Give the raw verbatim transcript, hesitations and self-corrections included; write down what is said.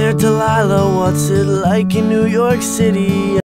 there, Delilah, what's it like in New York City?